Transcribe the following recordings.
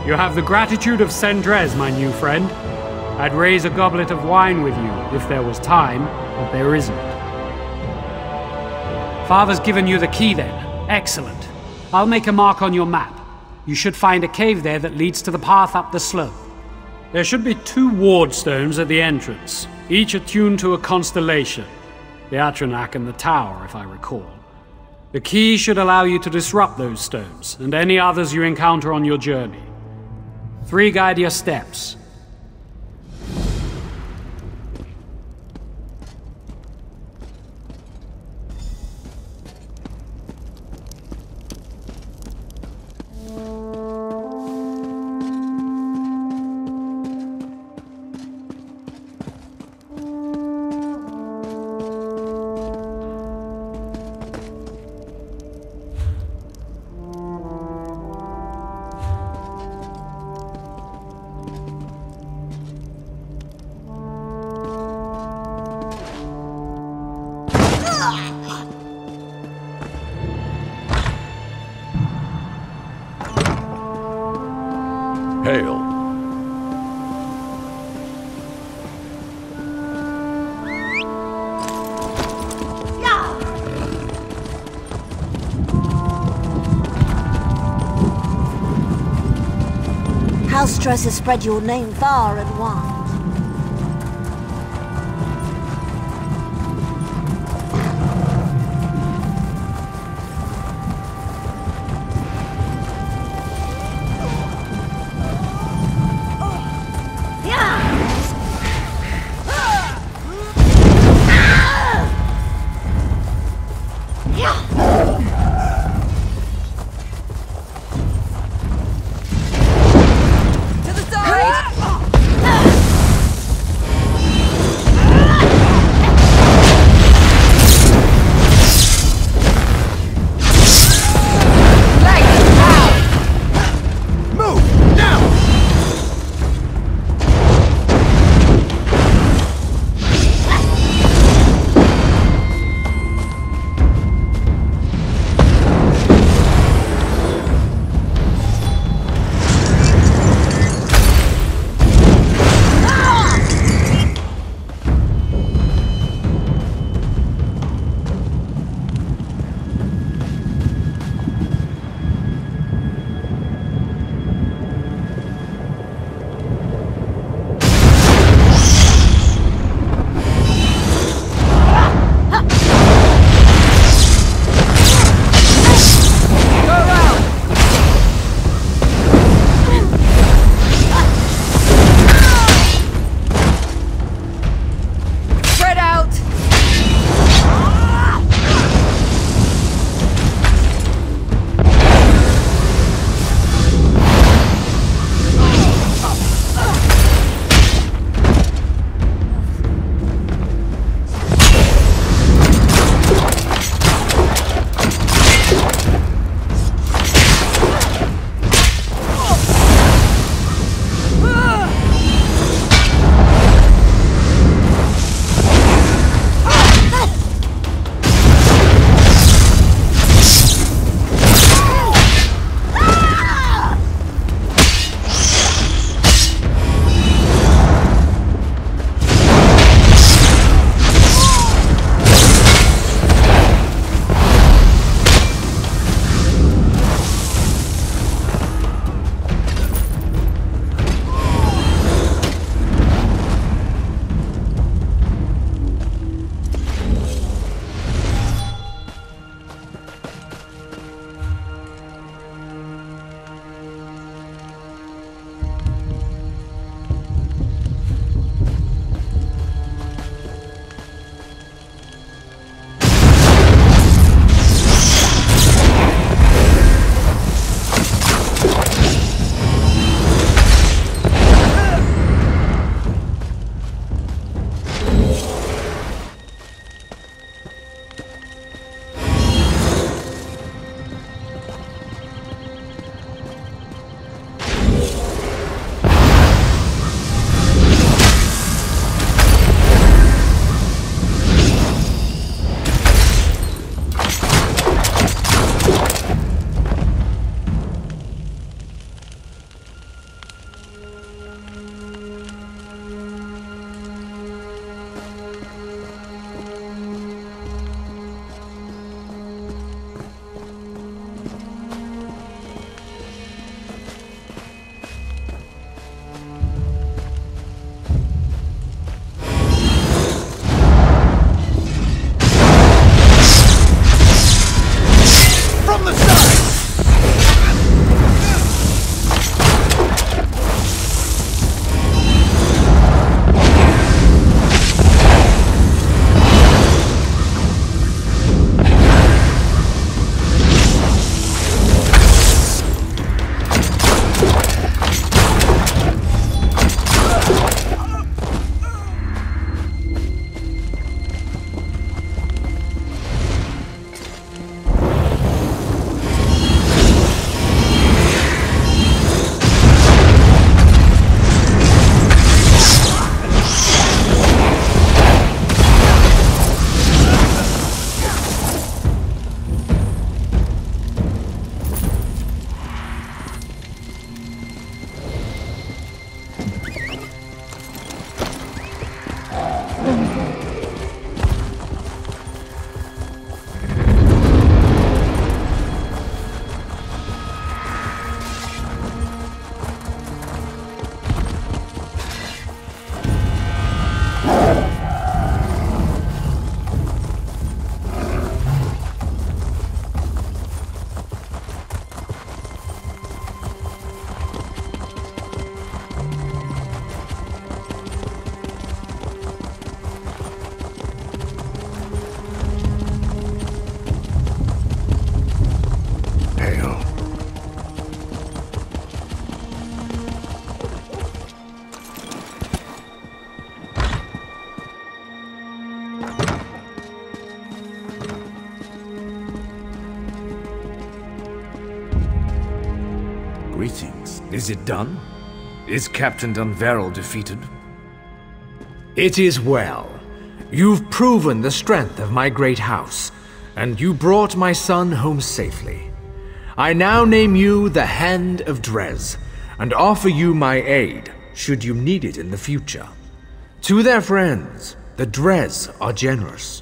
You have the gratitude of Sendrez, my new friend. I'd raise a goblet of wine with you if there was time, but there isn't. Father's given you the key then. Excellent. I'll make a mark on your map. You should find a cave there that leads to the path up the slope. There should be 2 ward stones at the entrance, each attuned to a constellation. The Atronach and the Tower, if I recall. The key should allow you to disrupt those stones, and any others you encounter on your journey. 3 guide your steps. Hail. House Stress has spread your name far and wide. To the side! Greetings. Is it done? Is Captain Dunveril defeated? It is well. You've proven the strength of my great house, and you brought my son home safely. I now name you the Hand of Dres, and offer you my aid, should you need it in the future. To their friends, the Dres are generous.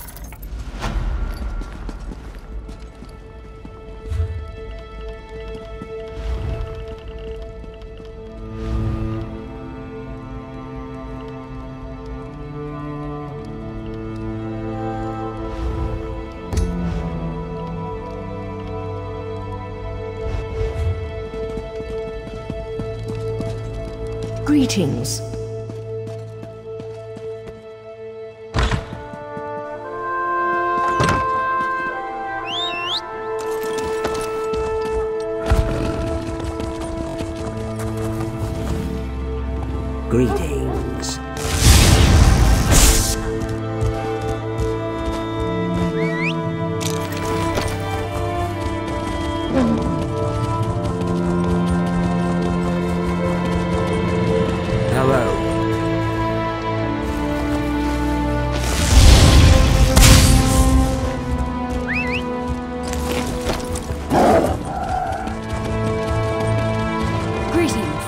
Greetings. Greetings. Hello. Greetings.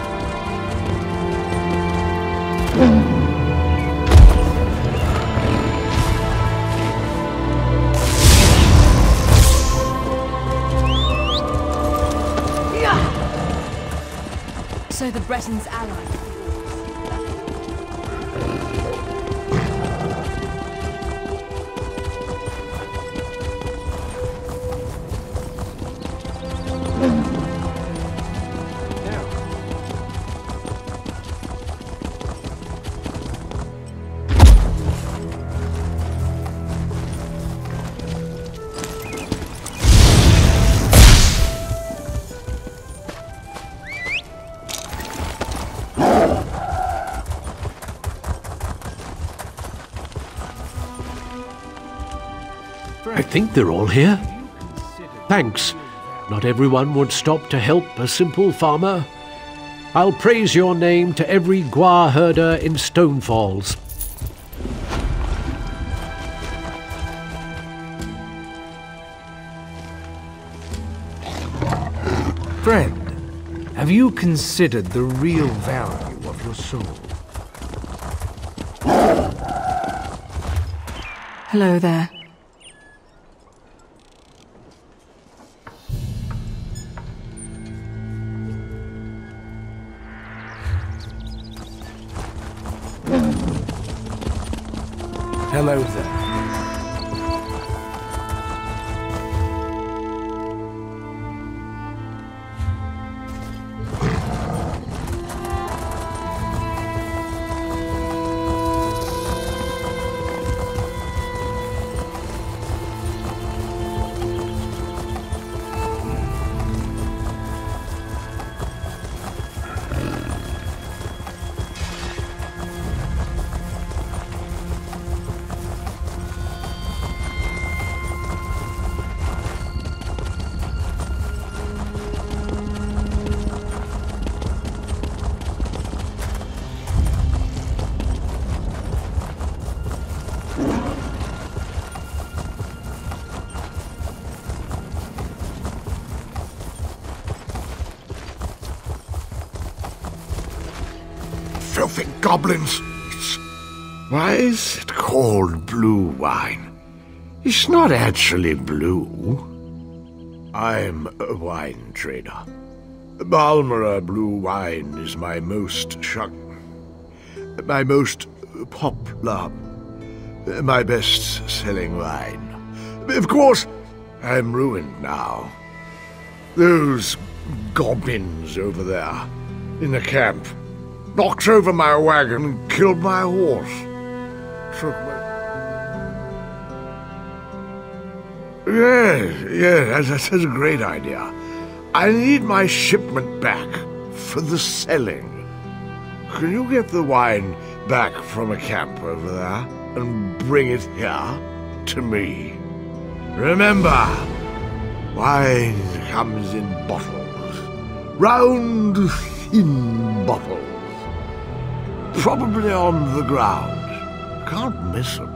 So the Bretons allied. I think they're all here. Thanks. Not everyone would stop to help a simple farmer. I'll praise your name to every Gwar herder in Stonefalls. Friend, have you considered the real value of your soul? Hello there. Hello there. Filthy goblins! Why is it called blue wine? It's not actually blue. I'm a wine trader. Balmora blue wine is my most popular, my best-selling wine. Of course, I'm ruined now. Those goblins over there in the camp knocked over my wagon and killed my horse. Took my... Yeah, that's a great idea. I need my shipment back for the selling. Can you get the wine back from a camp over there and bring it here to me? Remember, wine comes in bottles, round thin bottles. Probably on the ground. Can't miss them.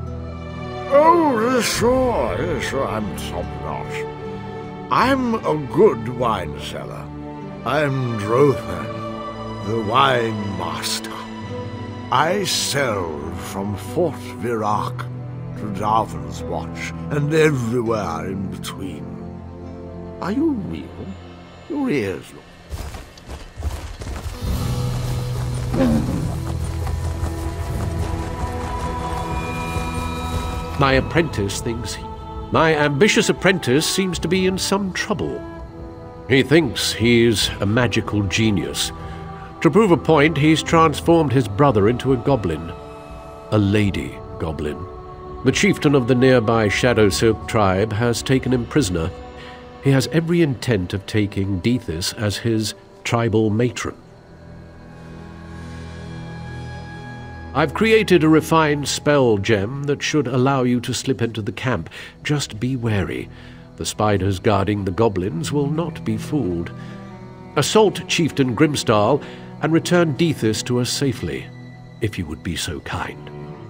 Oh, sure, I'm top-notch. I'm a good wine seller. I'm Drothan, the wine master. I sell from Fort Virac to Darvin's Watch, and everywhere in between. Are you real? Your ears look... My ambitious apprentice seems to be in some trouble. He thinks he's a magical genius. To prove a point, he's transformed his brother into a goblin. A lady goblin. The chieftain of the nearby Shadowsilk tribe has taken him prisoner. He has every intent of taking Dethys as his tribal matron. I've created a refined spell gem that should allow you to slip into the camp. Just be wary. The spiders guarding the goblins will not be fooled. Assault Chieftain Grimstal and return Dethys to us safely, if you would be so kind.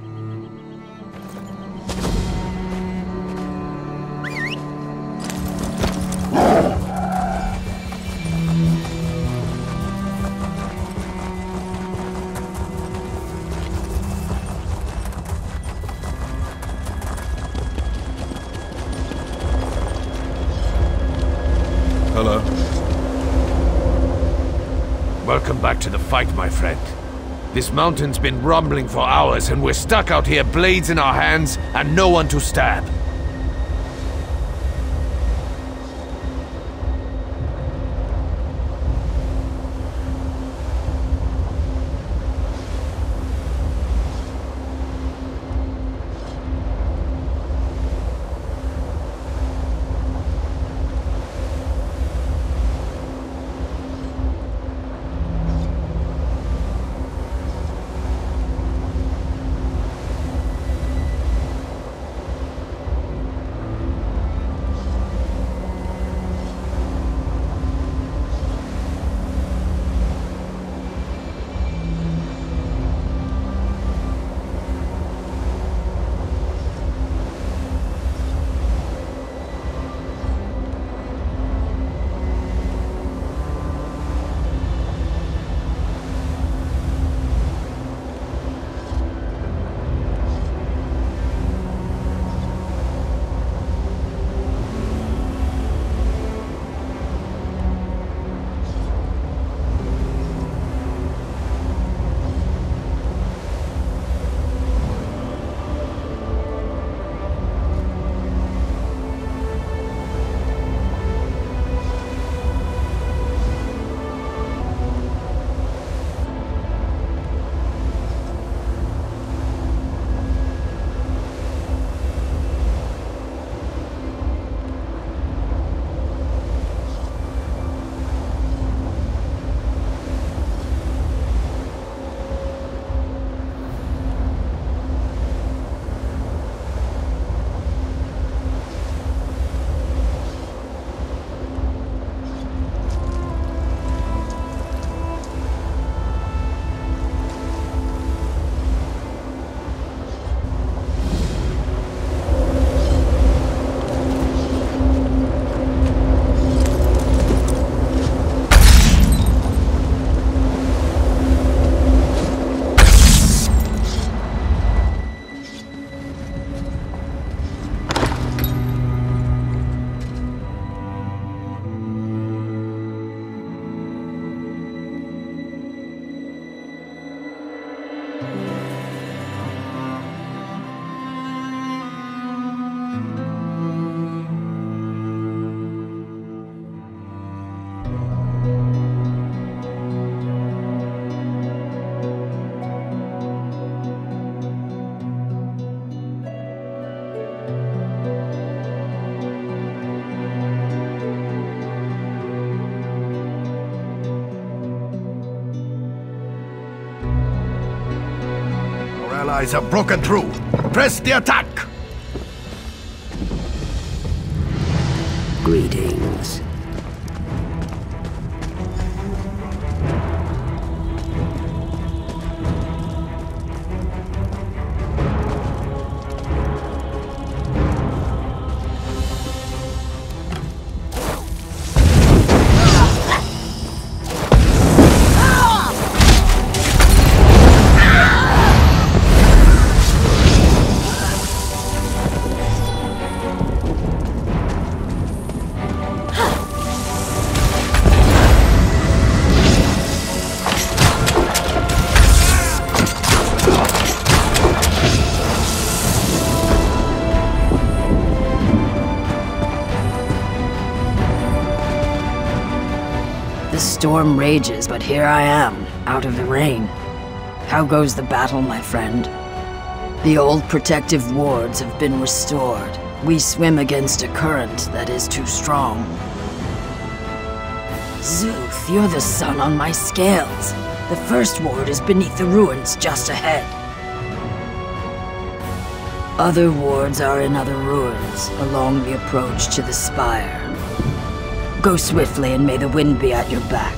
Hello. Welcome back to the fight, my friend. This mountain's been rumbling for hours, and we're stuck out here, blades in our hands, and no one to stab. allies have broken through. Press the attack! Greetings. The storm rages, but here I am, out of the rain. How goes the battle, my friend? The old protective wards have been restored. We swim against a current that is too strong. Zuth, you're the sun on my scales. The first ward is beneath the ruins just ahead. Other wards are in other ruins, along the approach to the spire. Go swiftly and may the wind be at your back.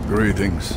Greetings.